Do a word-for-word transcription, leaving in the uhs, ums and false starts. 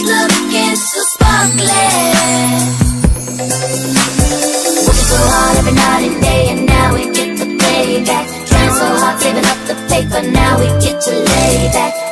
looking so sparkly. Working so hard every night and day, and now we get the payback. Trying so hard, saving up the paper, now we get to lay back.